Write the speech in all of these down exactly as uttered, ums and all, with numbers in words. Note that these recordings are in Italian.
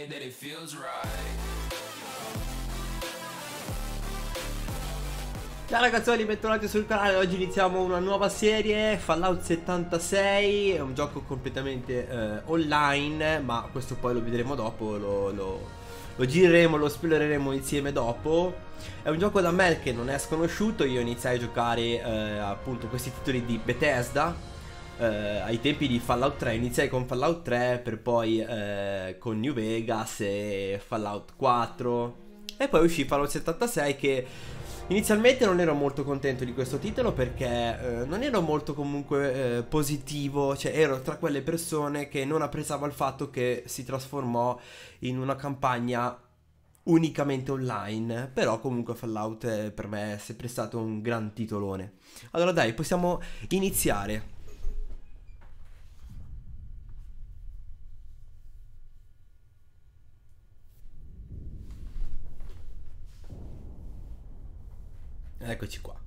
that it feels right. Ciao ragazzoli, bentornati sul canale. Oggi iniziamo una nuova serie, Fallout settantasei. È un gioco completamente eh, online, ma questo poi lo vedremo dopo, lo, lo, lo gireremo, lo spoilereremo insieme dopo. È un gioco da me che non è sconosciuto. Io iniziai a giocare eh, appunto questi titoli di Bethesda eh, ai tempi di Fallout tre. Iniziai con Fallout tre, per poi eh, con New Vegas e Fallout quattro, e poi uscì Fallout settantasei, che inizialmente non ero molto contento di questo titolo perché eh, non ero molto comunque eh, positivo, cioè ero tra quelle persone che non apprezzava il fatto che si trasformò in una campagna unicamente online. Però comunque Fallout eh, per me è sempre stato un gran titolone. Allora dai, possiamo iniziare. Eccoci qua.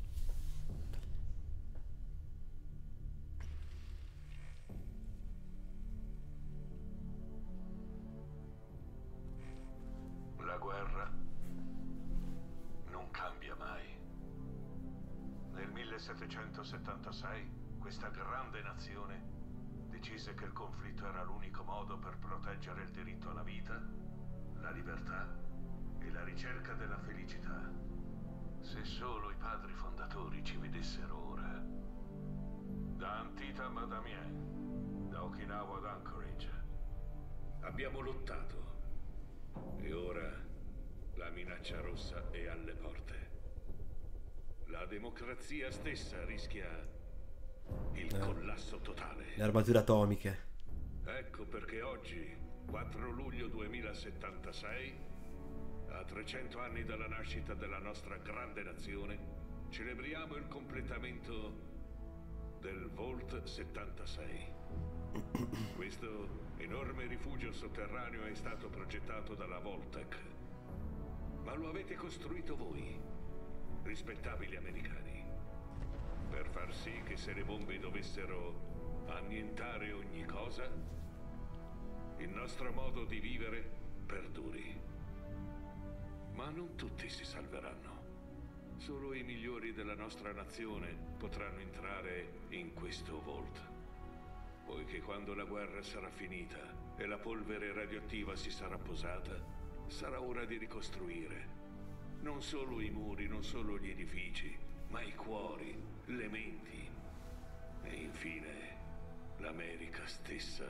La guerra non cambia mai. Nel millesettecentosettantasei questa grande nazione decise che il conflitto era l'unico modo per proteggere il diritto alla vita, la libertà e la ricerca della felicità. Se solo i padri fondatori ci vedessero ora. Da Antietam ad Amiens, da Okinawa ad Anchorage, abbiamo lottato. E ora la minaccia rossa è alle porte. La democrazia stessa rischia il eh. collasso totale. Le armature atomiche. Ecco perché oggi, quattro luglio duemilasettantasei, a trecento anni dalla nascita della nostra grande nazione, celebriamo il completamento del Vault settantasei. Questo enorme rifugio sotterraneo è stato progettato dalla Vault-Tec, ma lo avete costruito voi, rispettabili americani, per far sì che se le bombe dovessero annientare ogni cosa, il nostro modo di vivere perduri. Ma non tutti si salveranno. Solo i migliori della nostra nazione potranno entrare in questo Vault. Poiché quando la guerra sarà finita e la polvere radioattiva si sarà posata, sarà ora di ricostruire non solo i muri, non solo gli edifici, ma i cuori, le menti e infine l'America stessa.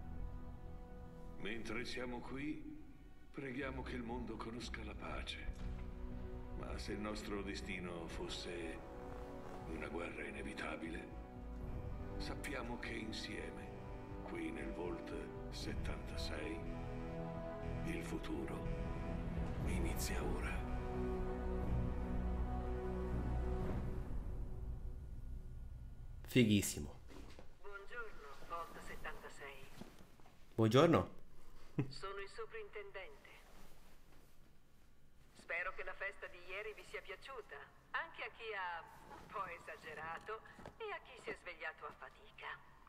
Mentre siamo qui, preghiamo che il mondo conosca la pace. Ma se il nostro destino fosse una guerra inevitabile, sappiamo che insieme, qui nel Vault settantasei, il futuro inizia ora. Fighissimo. Buongiorno, Vault settantasei. Buongiorno. Sono il sovrintendente. Spero che la festa di ieri vi sia piaciuta, anche a chi ha un po' esagerato e a chi si è svegliato a fatica.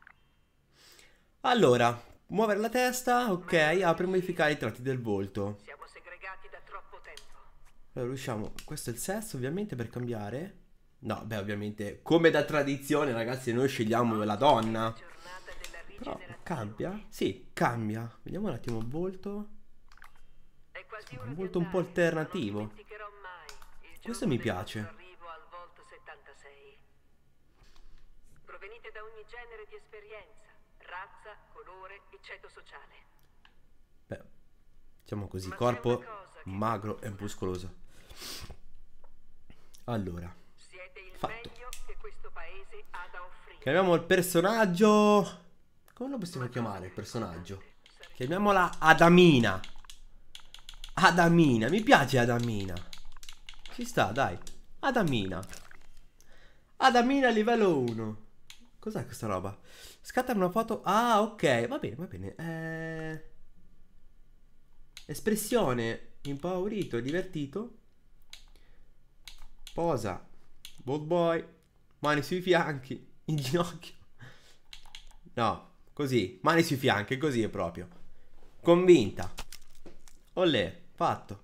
Allora, muovere la testa, ok, apri e modificare i tratti del volto. Siamo segregati da troppo tempo. Allora, riusciamo, questo è il sesso ovviamente per cambiare. No, beh, ovviamente, come da tradizione, ragazzi, noi scegliamo la donna. Giornata della Però rigenerazione. cambia? Sì, cambia. Vediamo un attimo il volto. È quasi ora Un di volto un po' andare, alternativo. ma non dimenticherò mai il Questo giorno mi del piace. vostro arrivo al Vault settantasei. Provenite da ogni genere di esperienza, razza, colore e ceto sociale. Beh, diciamo così, Ma c'è corpo una cosa che magro non e muscoloso. Allora, Siete il fatto. meglio che questo paese ha da offrire. chiamiamo il personaggio. Come lo possiamo chiamare il personaggio? Chiamiamola Adamina. Adamina, mi piace Adamina. Ci sta, dai. Adamina. Adamina livello uno. Cos'è questa roba? Scatta una foto. Ah, ok, va bene, va bene. Eh... Espressione impaurito e divertito. Posa. Bold boy. Mani sui fianchi. In ginocchio. No, così. Mani sui fianchi, così è proprio. Convinta. Olè, fatto.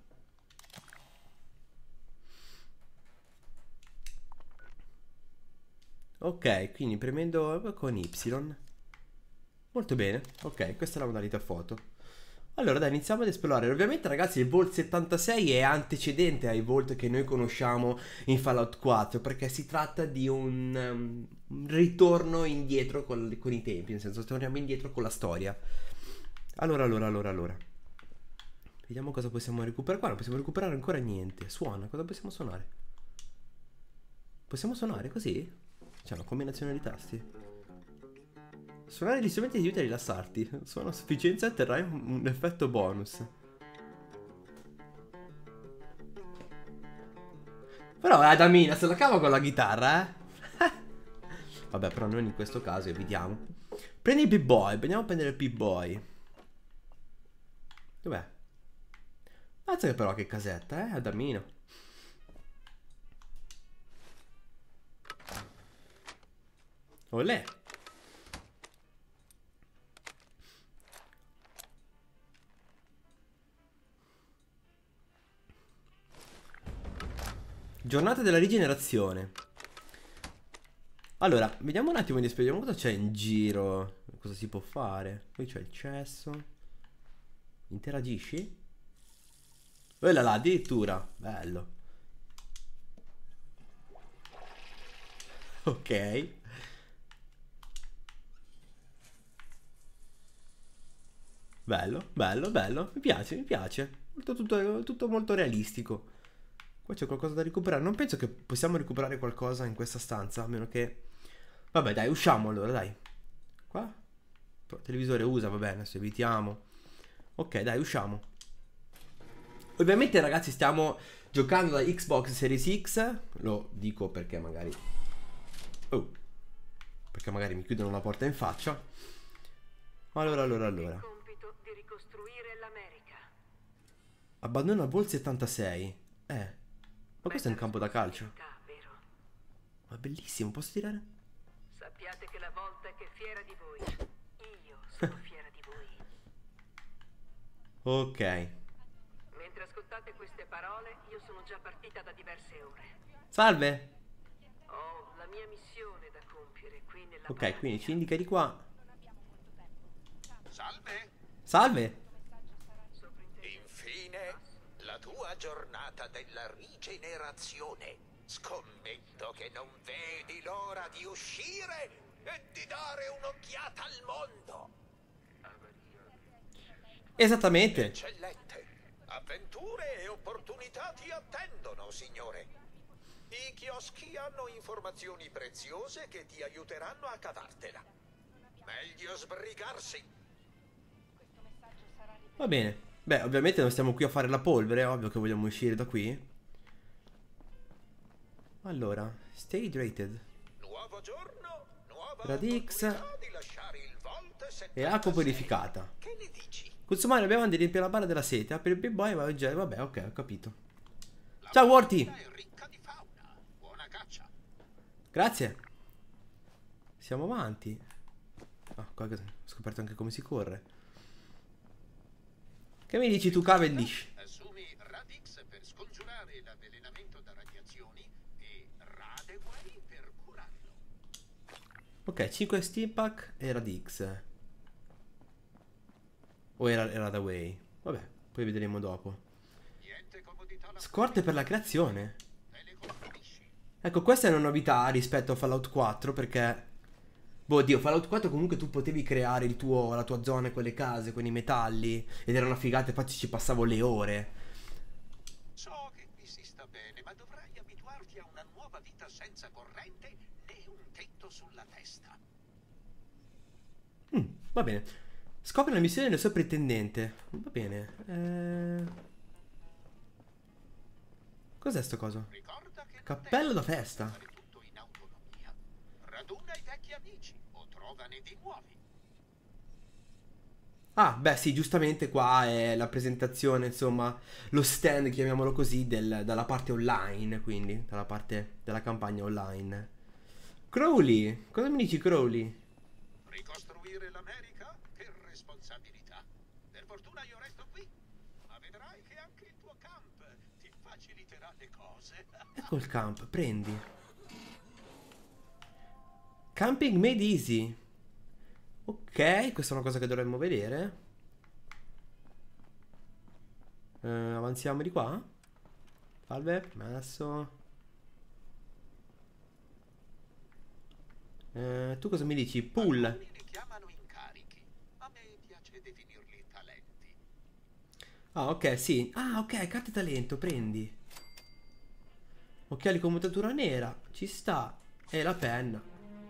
Ok, quindi premendo con Y. Molto bene. Ok, questa è la modalità foto. Allora dai, iniziamo ad esplorare. Ovviamente ragazzi il Vault settantasei è antecedente ai Vault che noi conosciamo in Fallout quattro, perché si tratta di un, um, un ritorno indietro con, con i tempi, nel senso torniamo indietro con la storia. Allora, allora, allora, allora. Vediamo cosa possiamo recuperare. Qua non possiamo recuperare ancora niente. Suona, cosa possiamo suonare? Possiamo suonare così? C'è una combinazione di tasti. Suonare gli strumenti ti aiuta a rilassarti. Suona a sufficienza e otterrai un, un effetto bonus. Però Adamina se la cava con la chitarra, eh? Vabbè, però non in questo caso, evitiamo. Prendi il P-Boy, andiamo a prendere il P-Boy. Dov'è? Mazza che però che casetta, eh, Adamino. Olè. Giornata della rigenerazione. Allora, vediamo un attimo di spiegare cosa c'è in giro. Cosa si può fare. Poi c'è il cesso. Interagisci? Quella là, addirittura. Bello. Ok. Bello, bello, bello. Mi piace, mi piace. Tutto, tutto, tutto molto realistico. Qua c'è qualcosa da recuperare. Non penso che possiamo recuperare qualcosa in questa stanza, a meno che... Vabbè, dai, usciamo allora, dai. Qua? Il televisore usa, va bene, adesso evitiamo. Ok, dai, usciamo. Ovviamente, ragazzi, stiamo giocando da Xbox Series X. Lo dico perché magari... Oh. Perché magari mi chiudono la porta in faccia. Allora, allora, allora. Il compito di ricostruire l'America. Abbandona il Vault settantasei. Eh. Ma questo è un campo da calcio. Vero? Ma bellissimo, posso tirare? Sappiate che la volta che è fiera di voi. Io sono fiera di voi. Ok. Mentre ascoltate queste parole, io sono già partita da diverse ore. Salve. Ho la mia missione da compiere qui nella Ok, Polonia. quindi ci indica di qua. Salve. Salve. Infine, la tua giornata della rigenerazione. Scommetto che non vedi l'ora di uscire e di dare un'occhiata al mondo. Esattamente. Eccellente. Avventure e opportunità ti attendono, signore. I chioschi hanno informazioni preziose che ti aiuteranno a cavartela. Meglio sbrigarsi. Va bene. Beh, ovviamente non stiamo qui a fare la polvere, è ovvio che vogliamo uscire da qui. Allora, stay hydrated. Nuovo giorno, nuova Radix opportunità di lasciare il Vault e acqua purificata. Che ne dici? Consumare le bevande riempie la barra della sete. Per il P-Boy va già. Vabbè, ok, ho capito. Ciao, Worty. È ricca di fauna. Buona caccia. Grazie. Siamo avanti. Ah, qua ho scoperto anche come si corre. Che mi dici tu, Cavendish? Assumi Radix per scongiurare l'avvelenamento da radiazioni e Radeway per curarlo. Ok, cinque Steampack e Radix. O era, era da Way. Vabbè, poi vedremo dopo. Niente comodità la Scorte per la creazione. te le colpisci. Ecco, questa è una novità rispetto a Fallout quattro, perché... Boh, Dio, Fallout quattro comunque tu potevi creare il tuo, la tua zona con le case, con i metalli, ed era una figata, infatti ci passavo le ore. So che qui si sta bene, ma dovrai abituarti a una nuova vita senza corrente né un tetto sulla testa. Mm, va bene. Scopri la missione del soprintendente. Va bene. Eh... Cos'è sto coso? Ricorda che non Cappello da devi festa. fare tutto in autonomia. Raduna i vecchi amici o trovane di nuovi. Ah, beh sì, giustamente qua è la presentazione, insomma, lo stand, chiamiamolo così, del, dalla parte online, quindi, dalla parte della campagna online. Crowley, cosa mi dici Crowley? Ricostruire l'America? Che responsabilità. Per fortuna io resto qui. Ma vedrai che anche il tuo camp ti faciliterà le cose. Ecco il camp, prendi. Camping made easy. Ok, questa è una cosa che dovremmo vedere. Eh, avanziamo di qua. Salve, messo. Eh, tu cosa mi dici? Pool. Alcuni li chiamano incarichi. A me piace definirli talenti. Ah, ok, sì. Ah, ok, carte talento, prendi. Occhiali con montatura nera. Ci sta. E la penna.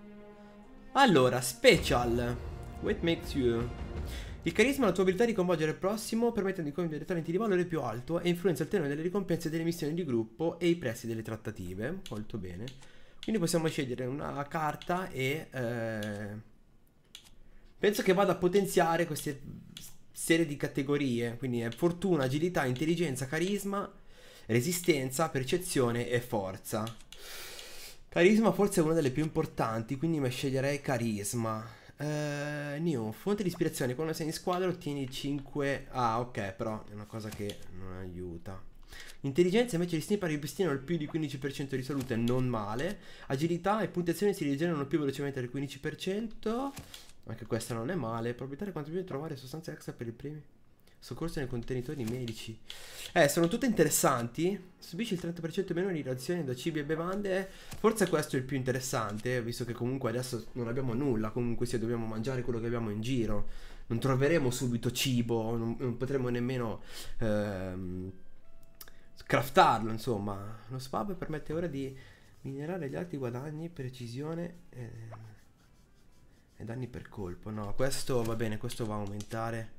Allora, special. What makes you? Il carisma è la tua abilità di coinvolgere il prossimo, permettendo di compiere talenti di valore più alto e influenza il tenore delle ricompense delle missioni di gruppo e i prezzi delle trattative. Molto bene. Quindi possiamo scegliere una carta e eh, penso che vada a potenziare queste serie di categorie. Quindi è fortuna, agilità, intelligenza, carisma, resistenza, percezione e forza. Carisma forse è una delle più importanti, quindi mi sceglierei carisma. Uh, new, fonte di ispirazione. Quando sei in squadra ottieni cinque. Ah, ok, però è una cosa che non aiuta. Intelligenza invece di sniper ripristinano il più di quindici per cento di salute, non male. Agilità e puntuazione si rigenerano più velocemente del quindici per cento. Anche questa non è male. Probabilità di contribuire a trovare sostanze extra per i primi. Soccorso nei contenitori medici. Eh, sono tutte interessanti. Subisci il trenta per cento meno di radiazioni da cibi e bevande. Forse questo è il più interessante, visto che comunque adesso non abbiamo nulla. Comunque se dobbiamo mangiare quello che abbiamo in giro, non troveremo subito cibo. Non, non potremo nemmeno ehm, craftarlo, insomma. Lo spab permette ora di minerare gli alti guadagni, precisione e, e danni per colpo. No, questo va bene, questo va a aumentare.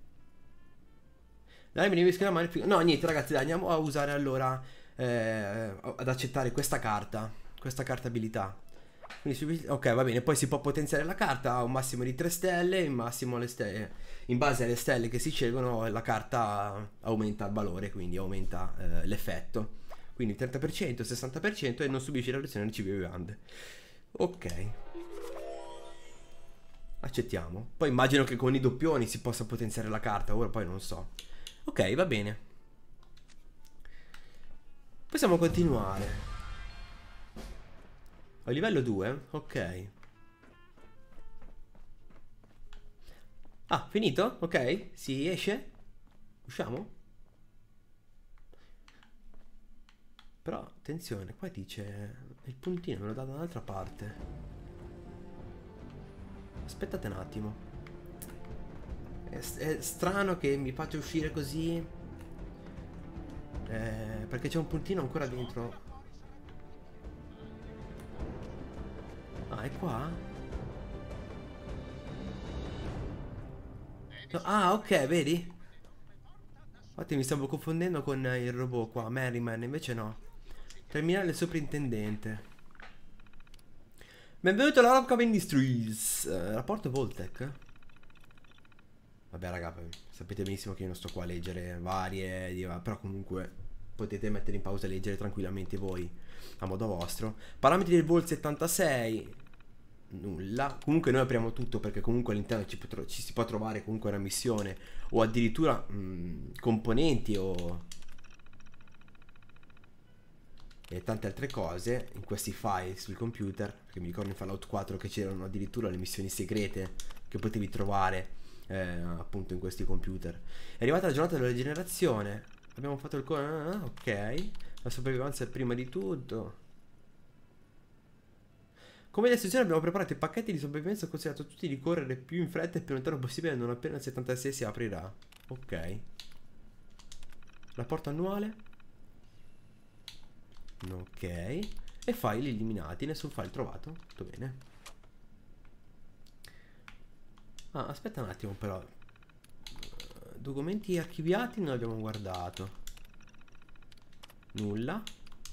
Dai, mi devi scrivere male. No, niente, ragazzi, dai, andiamo a usare allora eh, ad accettare questa carta. Questa carta abilità. Quindi, ok, va bene. Poi si può potenziare la carta a un massimo di tre stelle. In massimo le stelle. In base alle stelle che si scelgono, la carta aumenta il valore, quindi aumenta eh, l'effetto. Quindi trenta per cento, sessanta per cento e non subisce la reazione di cibi e bevande. Ok. Accettiamo. Poi immagino che con i doppioni si possa potenziare la carta. Ora poi non so. Ok, va bene. Possiamo continuare. A livello due? Ok. Ah, finito? Ok, si esce? Usciamo? Però, attenzione, qua dice... Il puntino me lo dà da un'altra parte. Aspettate un attimo. È, è strano che mi faccia uscire così. Eh, perché c'è un puntino ancora dentro. Ah, è qua? No, ah, ok, vedi? Infatti mi stavo confondendo con il robot qua, Merriman, invece no. Terminale del soprintendente. Benvenuto alla Robcom Industries. uh, Rapporto Voltec. Vabbè raga, sapete benissimo che io non sto qua a leggere varie, però comunque potete mettere in pausa e leggere tranquillamente voi a modo vostro. Parametri del Volt settantasei. Nulla. Comunque noi apriamo tutto perché comunque all'interno ci, ci si può trovare comunque una missione o addirittura mh, componenti o e tante altre cose in questi file sul computer, perché mi ricordo in Fallout quattro che c'erano addirittura le missioni segrete che potevi trovare eh, appunto in questi computer. È arrivata la giornata della rigenerazione. Abbiamo fatto il ah, ok. La sopravvivenza è prima di tutto. Come da istruzione abbiamo preparato i pacchetti di sopravvivenza. Ho consigliato a tutti di correre più in fretta e più lontano possibile non appena il settantasei si aprirà. Ok. Rapporto annuale. Ok. E file eliminati. Nessun file trovato. Tutto bene. Ah, aspetta un attimo però. Documenti archiviati non abbiamo guardato. Nulla.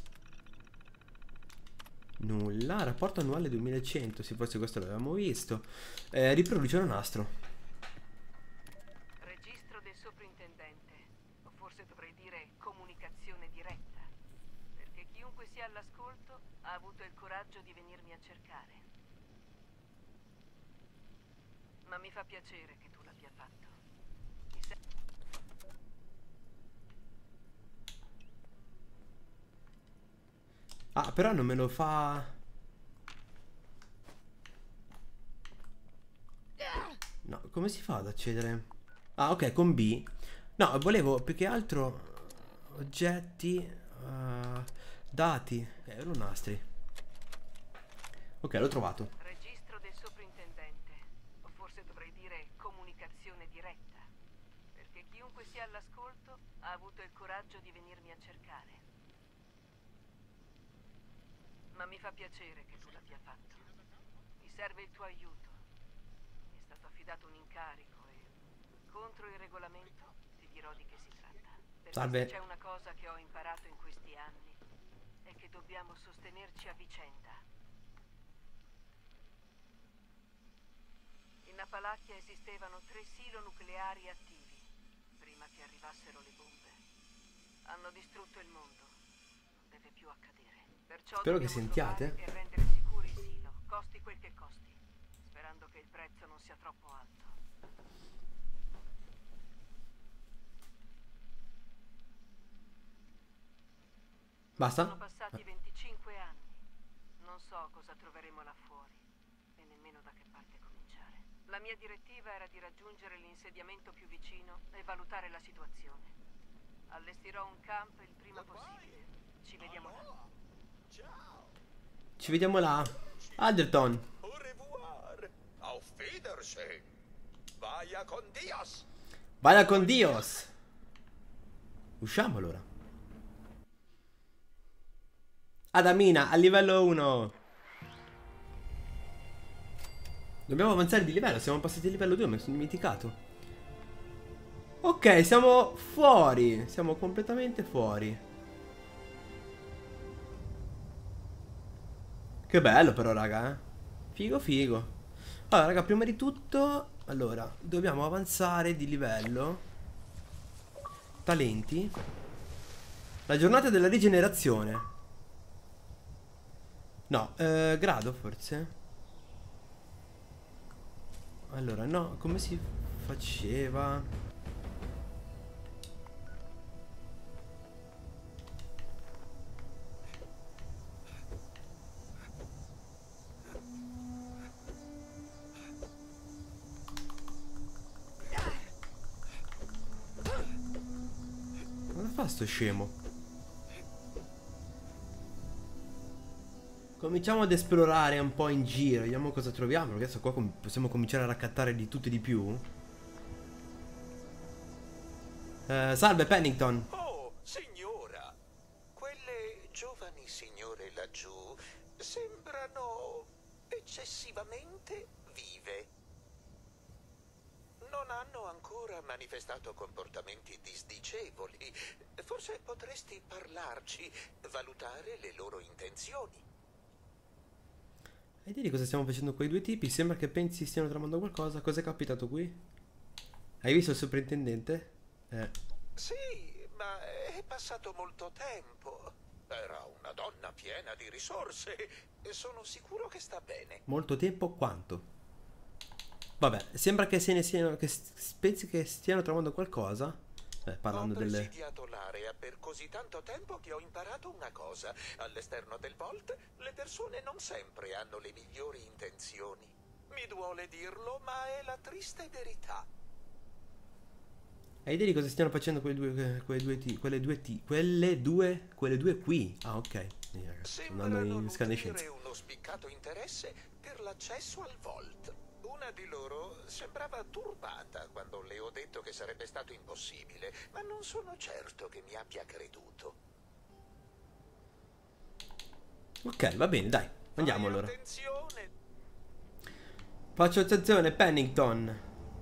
Nulla. Rapporto annuale duemilacento. Sì, forse questo l'avevamo visto. eh, Riproduce un nastro. Registro del soprintendente. O forse dovrei dire comunicazione diretta. Perché chiunque sia all'ascolto ha avuto il coraggio di venirmi a cercare. Ma mi fa piacere che tu l'abbia fatto. Mi Ah, però non me lo fa... No, come si fa ad accedere? Ah, ok, con B. No, volevo più che altro... Oggetti... Uh, dati... Eh, erano nastri. Ok, l'ho trovato. Registro del soprintendente. O forse dovrei dire comunicazione diretta. Perché chiunque sia all'ascolto ha avuto il coraggio di venirmi a cercare. Ma mi fa piacere che tu l'abbia fatto. Mi serve il tuo aiuto. Mi è stato affidato un incarico e contro il regolamento ti dirò di che si tratta. Perché Salve. se c'è una cosa che ho imparato in questi anni è che dobbiamo sostenerci a vicenda. In Appalachia esistevano tre silo nucleari attivi prima che arrivassero le bombe. Hanno distrutto il mondo. Non deve più accadere. Perciò Spero che dobbiamo sentiate. trovare e rendere sicuri il silo, costi quel che costi, sperando che il prezzo non sia troppo alto. Basta? Sono passati venticinque anni. Non so cosa troveremo là fuori e nemmeno da che parte cominciare. La mia direttiva era di raggiungere l'insediamento più vicino e valutare la situazione. Allestirò un camp il prima possibile. Ci vediamo là. Ciao. Ci vediamo là. Alderton. Au revoir. Auf Wiedersehen. Vaya con Dios. Vaya con Dios. Usciamo allora. Adamina, a livello uno. Dobbiamo avanzare di livello. Siamo passati a livello due, mi sono dimenticato. Ok, siamo fuori. Siamo completamente fuori. Che bello però, raga, eh. Figo, figo. Allora, raga, prima di tutto, allora, dobbiamo avanzare di livello. Talenti. La giornata della rigenerazione. No, eh, grado forse. Allora, no, come si faceva? Cosa fa sto scemo? Cominciamo ad esplorare un po' in giro, vediamo cosa troviamo. Adesso qua com possiamo cominciare a raccattare di tutto e di più. Eh, salve Pennington. Oh, signora. Quelle giovani signore laggiù sembrano eccessivamente vive. Non hanno ancora manifestato comportamenti disdicevoli. Forse potresti parlarci, valutare le loro intenzioni. E di cosa stiamo facendo quei due tipi? Sembra che pensi stiano tramando qualcosa. Cos'è capitato qui? Hai visto il soprintendente? Eh. Sì, ma è passato molto tempo. Era una donna piena di risorse e sono sicuro che sta bene. Molto tempo quanto? Vabbè, sembra che se ne siano. Che pensi che stiano tramando qualcosa? Eh, parlando ho delle. presidiato l'area per così tanto tempo che ho imparato una cosa. All'esterno del Vault le persone non sempre hanno le migliori intenzioni. Mi duole dirlo, ma è la triste verità. Hai idea di cosa stiano facendo quelle due. Quelle due T. Quelle due T. Quelle due. Quelle due qui. Ah, ok. Eh, ragazzi, sto andando Sembrano in scannescenza. nutrire uno spiccato interesse per l'accesso al Vault. Una di loro sembrava turbata quando le ho detto che sarebbe stato impossibile, ma non sono certo che mi abbia creduto. Ok, va bene, dai. Andiamo Fai allora. attenzione. Faccio attenzione, Pennington.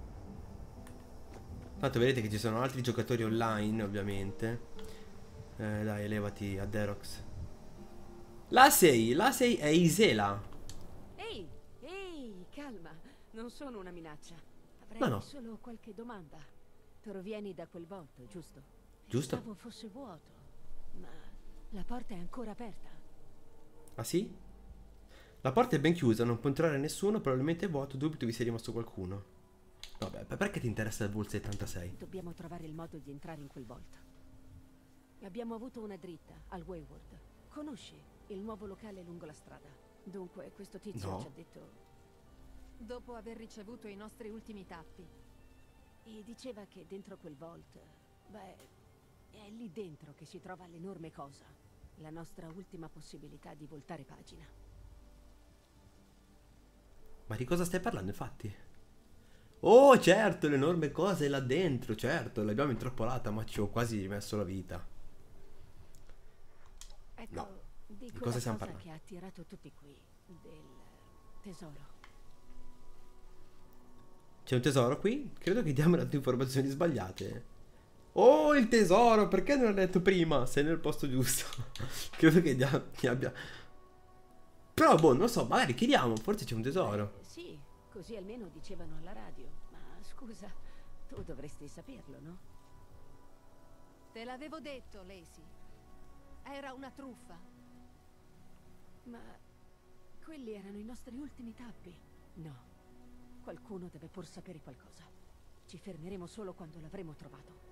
Tanto vedete che ci sono altri giocatori online, ovviamente. Eh, dai, levati a Derox. La sei, la sei è Isela. Ehi, ehi, calma. Non sono una minaccia. Avrei No, no. solo qualche domanda. Provieni da quel volto, giusto? Giusto? Pensavo fosse vuoto, ma la porta è ancora aperta. Ah sì? La porta è ben chiusa, non può entrare nessuno, probabilmente è vuoto, dubito vi sia rimasto qualcuno. Vabbè, perché ti interessa il Vault settantasei? Dobbiamo trovare il modo di entrare in quel volto. Abbiamo avuto una dritta al Wayward. Conosci il nuovo locale è lungo la strada. Dunque, questo tizio No. ci ha detto... Dopo aver ricevuto i nostri ultimi tappi. E diceva che dentro quel vault... Beh, è lì dentro che si trova l'enorme cosa. La nostra ultima possibilità di voltare pagina. Ma di cosa stai parlando, infatti? Oh, certo, l'enorme cosa è là dentro, certo, l'abbiamo intrappolata, ma ci ho quasi rimesso la vita. Ecco, No, di di quella cosa stiamo cosa parlando? che ha attirato tutti qui. Del tesoro. C'è un tesoro qui? Credo che diamo dato informazioni sbagliate. Oh, il tesoro! Perché non l'ho detto prima? Sei nel posto giusto. Credo che dia- che abbia... Però, boh, non lo so, magari chiediamo, forse c'è un tesoro. Eh, sì, così almeno dicevano alla radio. Ma scusa, tu dovresti saperlo, no? Te l'avevo detto, Lacey. Era una truffa. Ma quelli erano i nostri ultimi tappi. No, qualcuno deve pur sapere qualcosa. Ci fermeremo solo quando l'avremo trovato.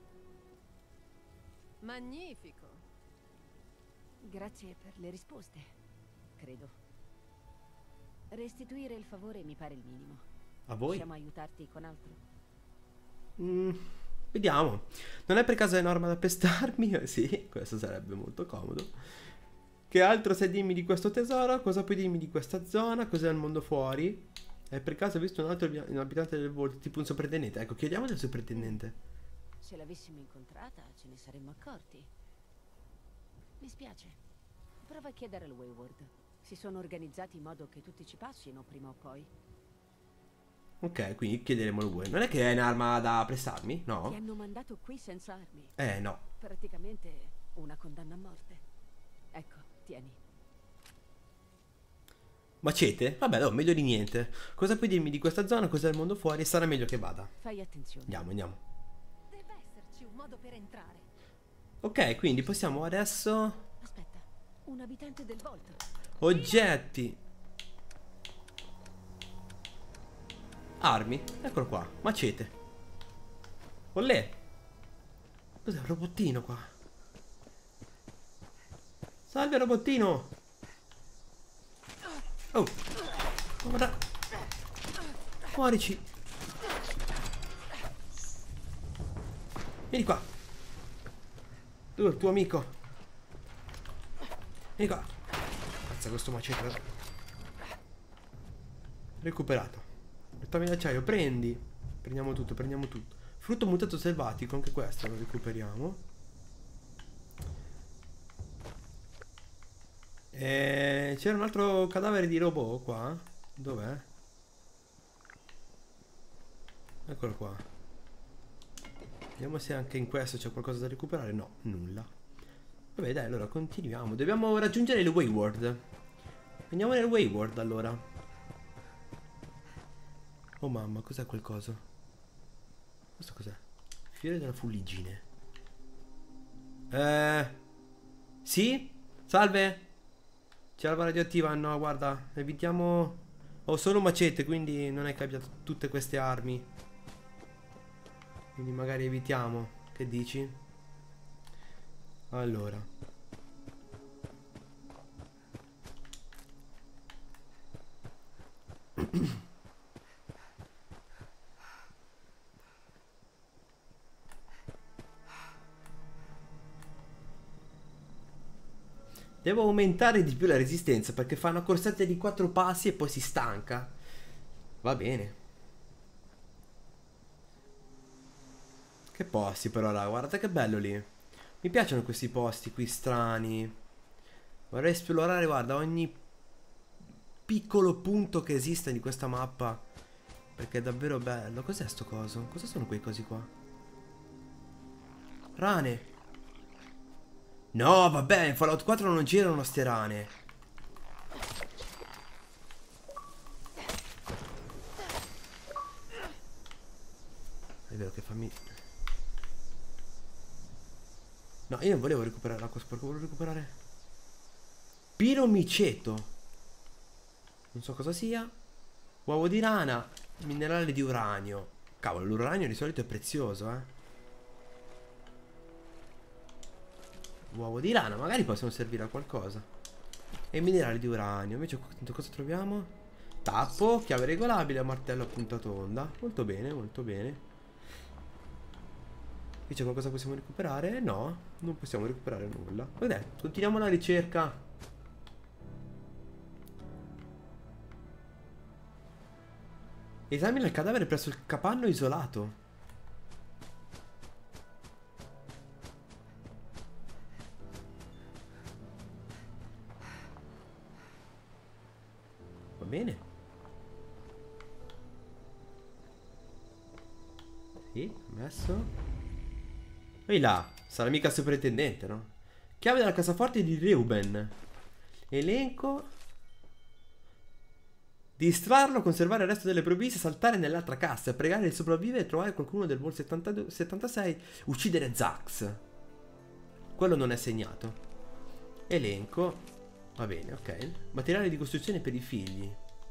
Magnifico. Grazie per le risposte, credo. Restituire il favore mi pare il minimo. A voi? Possiamo aiutarti con altro? Mm, vediamo. Non è per caso enorme da pestarmi? Sì, questo sarebbe molto comodo. Che altro sai dirmi di questo tesoro? Cosa puoi dirmi di questa zona? Cos'è il mondo fuori? Hai per caso visto un altro abia- un abitante del volto, tipo un soprintendente? Ecco, chiediamo del soprintendente. Se l'avessimo incontrata, ce ne saremmo accorti. Mi spiace. Prova a chiedere al Wayward. Si sono organizzati in modo che tutti ci passino prima o poi. Ok, quindi chiederemo al Wayward. Non è che è un'arma da prestarmi? Ti No? hanno mandato qui senza armi. Eh, no. Praticamente una condanna a morte. Ecco, tieni. Macete? Vabbè, no, meglio di niente. Cosa puoi dirmi di questa zona? Cos'è il mondo fuori? Sarà meglio che vada. Fai attenzione. Andiamo, andiamo. Deve esserci un modo per entrare. Ok, quindi possiamo adesso... Aspetta, un abitante del volto. Oggetti. Armi. Eccolo qua. Macete. Olè. Cos'è un robottino qua? Salve robottino. Oh. Guarda. Muorici. Vieni qua. Tu, il tuo amico. Vieni qua. Cazzo, questo macete. Recuperato. Mettami d'acciaio, prendi. Prendiamo tutto, prendiamo tutto. Frutto mutato selvatico, anche questo lo recuperiamo. E... c'era un altro cadavere di robot qua. Dov'è? Eccolo qua. Vediamo se anche in questo c'è qualcosa da recuperare. No, nulla. Vabbè, dai, allora continuiamo. Dobbiamo raggiungere il Wayward. Andiamo nel Wayward allora. Oh mamma, cos'è quel coso? Questo cos'è? Fiore della fuliggine. Eh... Sì? Salve? C'è l'alba radioattiva? No, guarda, evitiamo... Ho solo un macete, quindi non è che abbia tutte queste armi. Quindi magari evitiamo. Che dici? Allora. Devo aumentare di più la resistenza perché fa una corsetta di quattro passi e poi si stanca. Va bene. Che posti però, raga, guardate che bello lì. Mi piacciono questi posti qui strani. Vorrei esplorare, guarda, ogni piccolo punto che esiste di questa mappa. Perché è davvero bello. Cos'è sto coso? Cosa sono quei cosi qua? Rane. No, vabbè, in Fallout quattro non girano ste rane. È vero che fammi... No, io non volevo recuperare l'acqua sporca, volevo recuperare... Piromiceto. Non so cosa sia. Uovo di rana. Minerale di uranio. Cavolo, l'uranio di solito è prezioso, eh. Uovo di rana, magari possono servire a qualcosa. E minerali di uranio. Invece cosa troviamo? Tappo, chiave regolabile, martello a punta tonda. Molto bene, molto bene. Qui c'è qualcosa che possiamo recuperare? No, non possiamo recuperare nulla. Vabbè, continuiamo la ricerca. Esamina il cadavere presso il capanno isolato. Va bene. Sì, messo. Ehi là, sarà mica il sovrintendente, no? Chiave della cassaforte di Reuben. Elenco. Distrarlo, conservare il resto delle provviste, saltare nell'altra cassa, pregare di sopravvivere e trovare qualcuno del Vol settantadue, settantasei, uccidere Zax. Quello non è segnato. Elenco. Va bene, ok. Materiale di costruzione per i figli.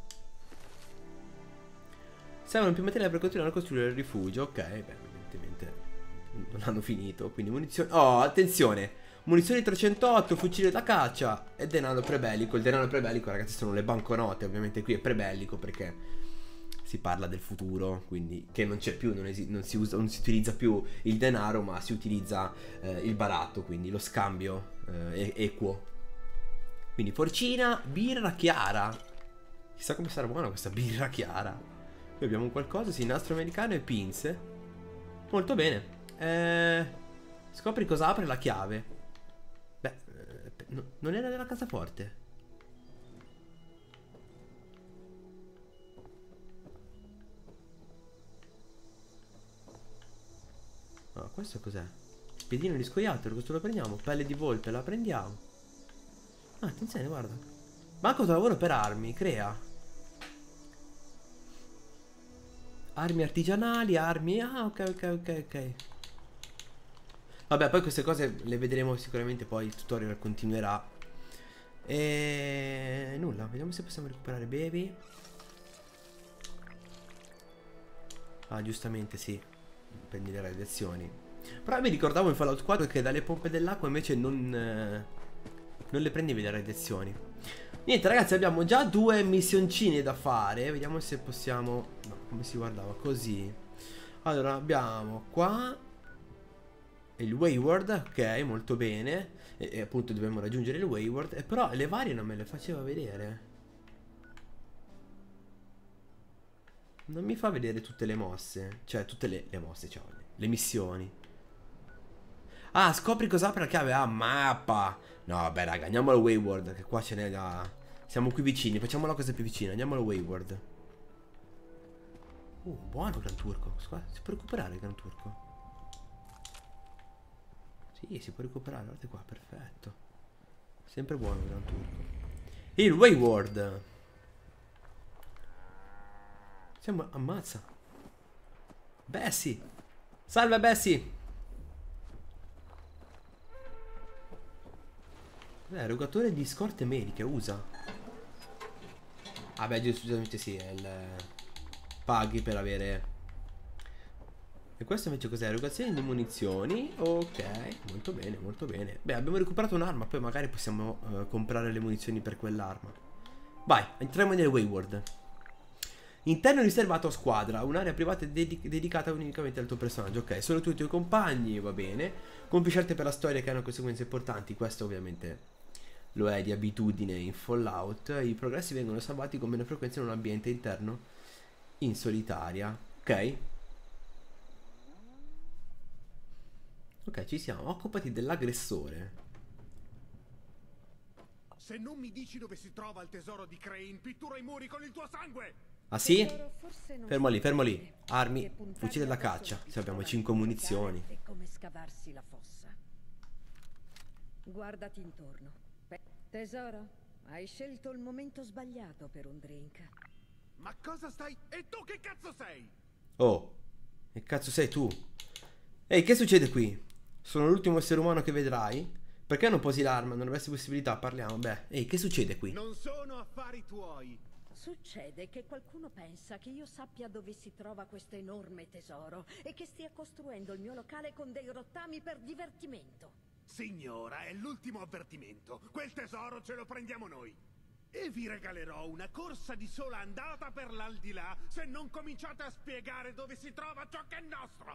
Servono più materiale per continuare a costruire il rifugio. Ok, beh, evidentemente non hanno finito. Quindi munizioni. Oh, attenzione! Munizioni trecentotto, fucile da caccia e denaro prebellico. Il denaro prebellico, ragazzi, sono le banconote. Ovviamente qui è prebellico perché si parla del futuro, quindi che non c'è più, non, non, si usa, non si utilizza più il denaro, ma si utilizza eh, il baratto, quindi lo scambio eh, equo. Quindi porcina, birra chiara. Chissà come sarà buona questa birra chiara. Qui abbiamo qualcosa, sì, nastro americano e pinze. Molto bene. Eh, scopri cosa apre la chiave. Beh, eh, no, non era della cassaforte. Ah, questo cos'è? Spiedino di scoiattolo, questo lo prendiamo. Pelle di volpe, la prendiamo. Ah, attenzione, guarda. Banco da lavoro per armi, crea. Armi artigianali, armi... Ah, ok, ok, ok, ok. Vabbè, poi queste cose le vedremo sicuramente, poi il tutorial continuerà. E... nulla, vediamo se possiamo recuperare baby. Ah, giustamente, sì. Prendi le radiazioni. Però mi ricordavo in Fallout quattro che dalle pompe dell'acqua invece non... Eh, non le prendevi le radiazioni. Niente, ragazzi, abbiamo già due missioncine da fare. Vediamo se possiamo... No, come si guardava? Così. Allora, abbiamo qua il Wayward, ok, molto bene. E, e appunto dobbiamo raggiungere il Wayward. E però le varie non me le faceva vedere. Non mi fa vedere tutte le mosse. Cioè, tutte le, le mosse, cioè, le, le missioni. Ah, scopri cosa apre la chiave. Ah, mappa. No, vabbè, raga, andiamo al Wayward, che qua ce n'è da... Siamo qui vicini, facciamo la cosa più vicina. Andiamo al Wayward. Uh, buono Gran Turco. Scusa, si può recuperare il Gran Turco? Sì, si può recuperare, guardate qua, perfetto. Sempre buono il Gran Turco. Il Wayward. Siamo... Ammazza. Bessie. Salve Bessie. Eh, erogatore di scorte mediche, usa. Ah beh, giustamente sì, è il... paghi per avere... E questo invece cos'è? Erogazione di munizioni. Ok, molto bene, molto bene. Beh, abbiamo recuperato un'arma, poi magari possiamo uh, comprare le munizioni per quell'arma. Vai, entriamo nel Wayward. Interno riservato a squadra, un'area privata dedic dedicata unicamente al tuo personaggio. Ok, solo tu e i tuoi compagni, va bene. Compi scelte per la storia che hanno conseguenze importanti. Questo ovviamente lo è di abitudine in Fallout. I progressi vengono salvati con meno frequenza in un ambiente interno in solitaria. Ok. Ok, ci siamo. Occupati dell'aggressore. Se non mi dici dove si trova il tesoro di Crane, pittura i muri con il tuo sangue! Ah sì? Fermo lì, fermo lì. Armi, fucile da caccia. Se abbiamo cinque munizioni. È come scavarsi la fossa. Guardati intorno. Tesoro, hai scelto il momento sbagliato per un drink. Ma cosa stai... E tu che cazzo sei? Oh, che cazzo sei tu? Ehi, che succede qui? Sono l'ultimo essere umano che vedrai? Perché non posi l'arma? Non avresti possibilità, parliamo. Beh, ehi, che succede qui? Non sono affari tuoi. Succede che qualcuno pensa che io sappia dove si trova questo enorme tesoro e che stia costruendo il mio locale con dei rottami per divertimento. Signora, è l'ultimo avvertimento. Quel tesoro ce lo prendiamo noi. E vi regalerò una corsa di sola andata per l'aldilà se non cominciate a spiegare dove si trova ciò che è nostro.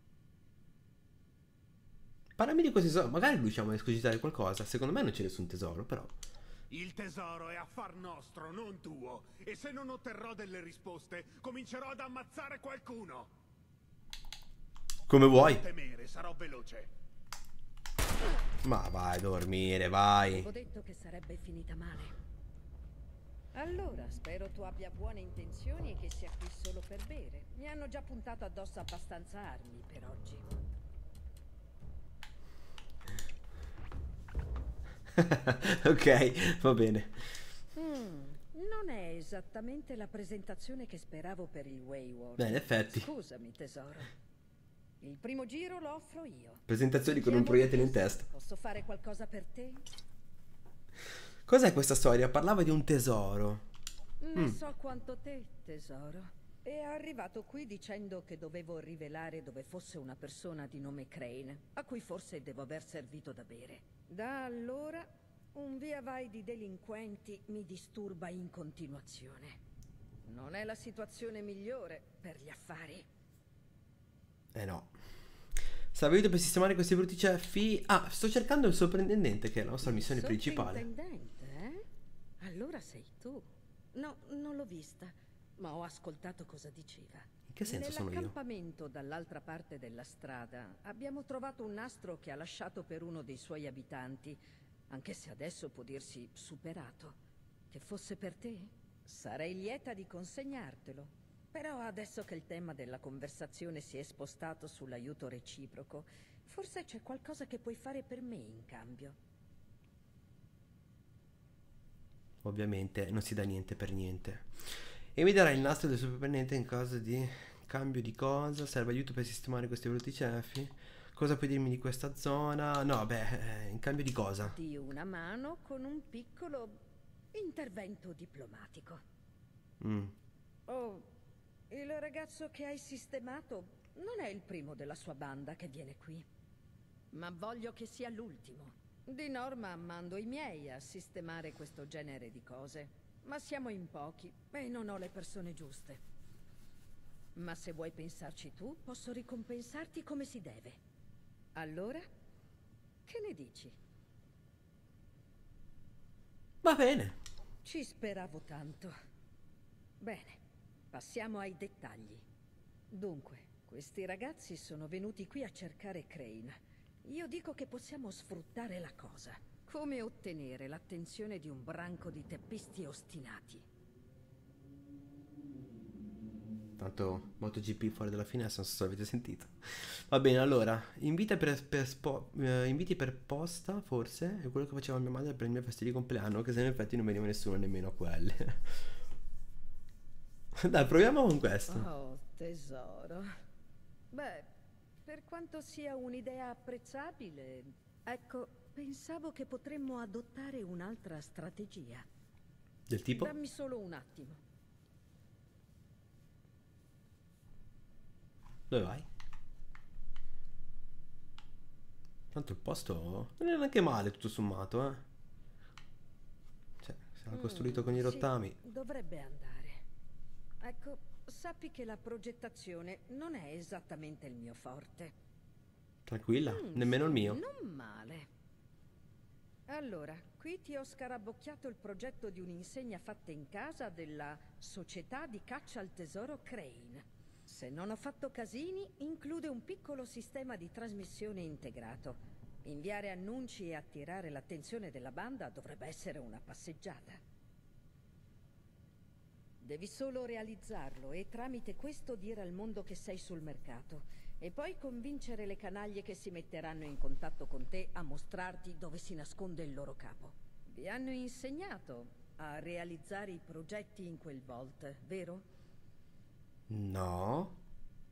Parlami di questo tesoro, magari riusciamo a escogitare qualcosa. Secondo me non c'è nessun tesoro, però. Il tesoro è affar nostro, non tuo. E se non otterrò delle risposte, comincerò ad ammazzare qualcuno. Come vuoi. Non temere, sarò veloce. Ma vai a dormire, vai. Avevo detto che sarebbe finita male. Allora, spero tu abbia buone intenzioni e che sia qui solo per bere. Mi hanno già puntato addosso abbastanza armi per oggi. Ok, va bene. Mm, non è esattamente la presentazione che speravo per il Wayward. Beh, in effetti. Scusami, tesoro. Il primo giro lo offro io. Presentazioni con un Siamo proiettile in amici. testa. Posso fare qualcosa per te? Cos'è questa storia? Parlava di un tesoro. Ne Mm. so quanto te, tesoro. È arrivato qui dicendo che dovevo rivelare dove fosse una persona di nome Crane, a cui forse devo aver servito da bere. Da allora, un via vai di delinquenti mi disturba in continuazione. Non è la situazione migliore per gli affari. Eh no. Serve aiuto per sistemare questi brutti ceffi. Ah, sto cercando il soprintendente, che è la nostra missione principale. Soprintendente, eh? Allora sei tu. No, non l'ho vista, ma ho ascoltato cosa diceva. In che senso sono io? Nell'accampamento dall'altra parte della strada abbiamo trovato un nastro che ha lasciato per uno dei suoi abitanti, anche se adesso può dirsi superato. Che fosse per te, sarei lieta di consegnartelo. Però adesso che il tema della conversazione si è spostato sull'aiuto reciproco, forse c'è qualcosa che puoi fare per me in cambio. Ovviamente non si dà niente per niente. E mi darai il nastro del soprintendente in caso di cambio di cosa? Serve aiuto per sistemare questi brutti ceffi? Cosa puoi dirmi di questa zona? No, beh, in cambio di cosa? Di una mano con un piccolo intervento diplomatico. Mm. Oh, il ragazzo che hai sistemato non è il primo della sua banda che viene qui. Ma voglio che sia l'ultimo. Di norma mando i miei a sistemare questo genere di cose. Ma siamo in pochi e non ho le persone giuste. Ma se vuoi pensarci tu, posso ricompensarti come si deve. Allora, che ne dici? Va bene. Ci speravo tanto. Bene, passiamo ai dettagli. Dunque, questi ragazzi sono venuti qui a cercare Crane. Io dico che possiamo sfruttare la cosa. Come ottenere l'attenzione di un branco di teppisti ostinati? Tanto MotoGP fuori dalla finestra, non so se avete sentito. Va bene, allora, invita per, per spo- eh, inviti per posta, forse, è quello che faceva mia madre per il mio festa di compleanno, che se in effetti non veniva nessuno nemmeno a quelle. Dai, proviamo con questo. Oh, tesoro. Beh, per quanto sia un'idea apprezzabile, ecco, pensavo che potremmo adottare un'altra strategia. Del tipo? Dammi solo un attimo. Dove vai? Tanto il posto non è neanche male tutto sommato, eh. Cioè, sarà costruito con i Mm, rottami. sì, dovrebbe andare. Ecco, sappi che la progettazione non è esattamente il mio forte. Tranquilla, Mm, nemmeno il sì, mio. Non male. Allora, qui ti ho scarabocchiato il progetto di un'insegna fatta in casa della Società di Caccia al Tesoro Crane. Se non ho fatto casini, include un piccolo sistema di trasmissione integrato. Inviare annunci e attirare l'attenzione della banda dovrebbe essere una passeggiata. Devi solo realizzarlo e tramite questo dire al mondo che sei sul mercato e poi convincere le canaglie che si metteranno in contatto con te a mostrarti dove si nasconde il loro capo. Vi hanno insegnato a realizzare i progetti in quel vault, vero? No.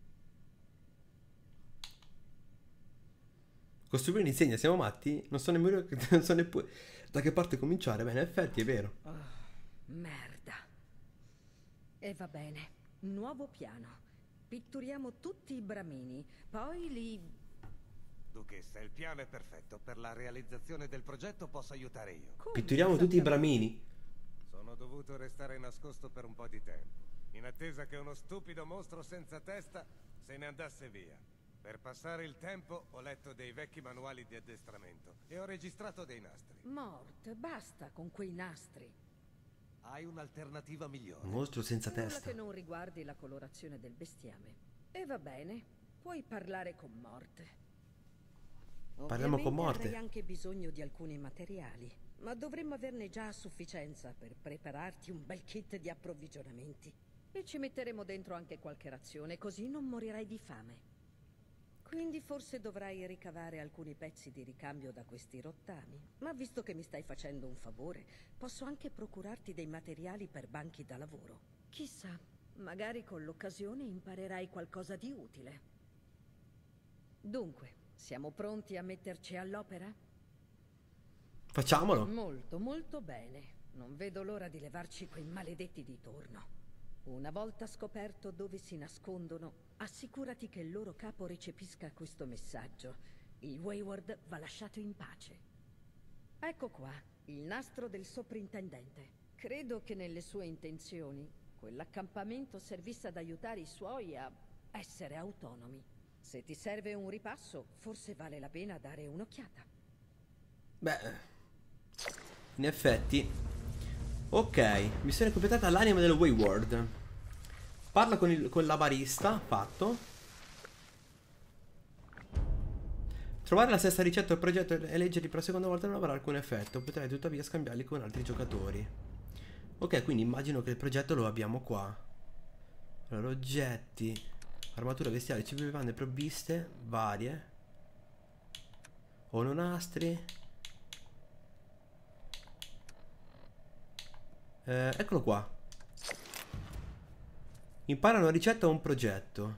Costruire un'insegna, siamo matti? Non so nemmeno non so neppure da che parte cominciare. Beh, in effetti è vero. Oh, merda. E va bene. Nuovo piano. Pitturiamo tutti i bramini, poi li Duchessa, il piano è perfetto. Per la realizzazione del progetto posso aiutare io. Come? Pitturiamo tutti i bramini. Sono dovuto restare nascosto per un po' di tempo, in attesa che uno stupido mostro senza testa se ne andasse via. Per passare il tempo ho letto dei vecchi manuali di addestramento e ho registrato dei nastri. Mort, basta con quei nastri. Hai un'alternativa migliore? Un mostro senza Nulla testa. che non riguardi la colorazione del bestiame. E va bene, puoi parlare con Mort. Parliamo con Ovviamente Morte. avrei anche bisogno di alcuni materiali, ma dovremmo averne già a sufficienza per prepararti un bel kit di approvvigionamenti. E ci metteremo dentro anche qualche razione, così non morirai di fame. Quindi forse dovrai ricavare alcuni pezzi di ricambio da questi rottami. Ma visto che mi stai facendo un favore, posso anche procurarti dei materiali per banchi da lavoro. Chissà, magari con l'occasione imparerai qualcosa di utile. Dunque, siamo pronti a metterci all'opera? Facciamolo. Molto, molto bene. Non vedo l'ora di levarci quei maledetti di torno. Una volta scoperto dove si nascondono, assicurati che il loro capo recepisca questo messaggio. Il Wayward va lasciato in pace. Ecco qua, il nastro del soprintendente. Credo che nelle sue intenzioni quell'accampamento servisse ad aiutare i suoi a essere autonomi. Se ti serve un ripasso, forse vale la pena dare un'occhiata. Beh, in effetti. Ok, missione completata all'anima del Wayward. Parla con, il, con la barista. Fatto. Trovare la stessa ricetta del progetto e leggerli per la seconda volta non avrà alcun effetto. Potrai tuttavia scambiarli con altri giocatori. Ok, quindi immagino che il progetto lo abbiamo qua. Allora, oggetti, armatura vestiale, cibi, bevande, provviste varie. Ononastri. Eh, eccolo qua. Impara una ricetta o un progetto.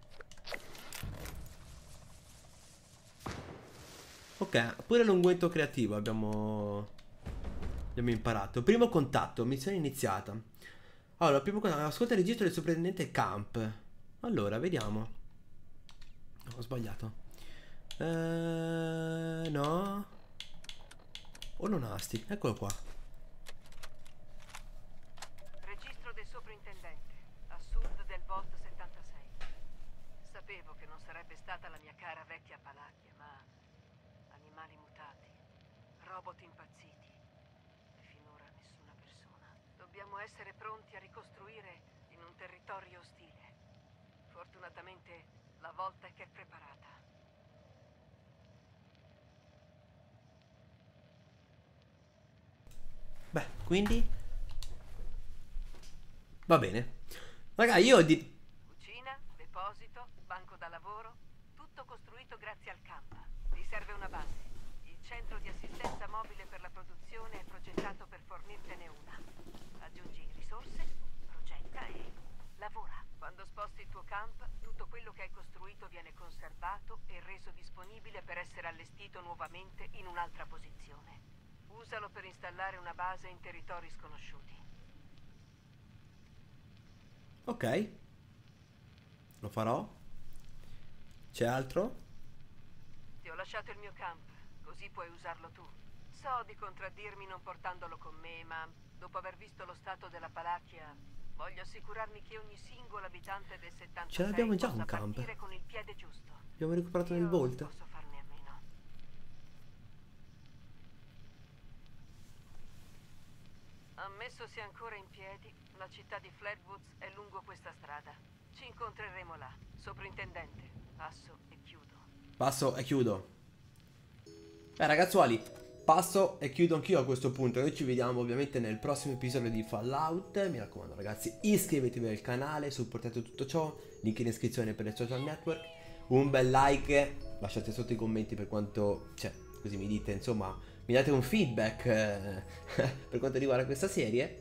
Ok, pure l'unguento creativo abbiamo abbiamo imparato. Primo contatto, missione iniziata. Allora, primo contatto, ascolta il registro del soprintendente Camp. Allora, vediamo. Ho sbagliato. Eh, no. O non asti, eccolo qua. Registro del soprintendente, a sud del Vault settantasei. Sapevo che non sarebbe stata la mia cara vecchia Palacchia, ma animali mutati, robot impazziti e finora nessuna persona. Dobbiamo essere pronti a ricostruire in un territorio ostile. Fortunatamente la Vault è preparata. Beh, quindi va bene. Raga, io di... Cucina, deposito, banco da lavoro, tutto costruito grazie al camp. Ti serve una base. Il centro di assistenza mobile per la produzione è progettato per fornirtene una. Aggiungi risorse, progetta e lavora. Quando sposti il tuo camp, tutto quello che hai costruito viene conservato e reso disponibile per essere allestito nuovamente in un'altra posizione. Usalo per installare una base in territori sconosciuti. Ok. Lo farò. C'è altro? Ti ho lasciato il mio camp, così puoi usarlo tu. So di contraddirmi non portandolo con me, ma dopo aver visto lo stato della Palacchia, voglio assicurarmi che ogni singolo abitante del settantasei Ce l'abbiamo già possa un camp. partire con il piede giusto. Abbiamo recuperato nel Io Vault. posso farne a meno. Ammesso sia ancora in piedi, la città di Flatwoods è lungo questa strada. Ci incontreremo là. Soprintendente, passo e chiudo. Passo e chiudo. Beh, ragazzuoli, passo e chiudo anch'io a questo punto. Noi ci vediamo ovviamente nel prossimo episodio di Fallout. Mi raccomando, ragazzi, iscrivetevi al canale, supportate tutto ciò. Link in descrizione per le social network. Un bel like, lasciate sotto i commenti per quanto, cioè, così mi dite, insomma, mi date un feedback eh, per quanto riguarda questa serie.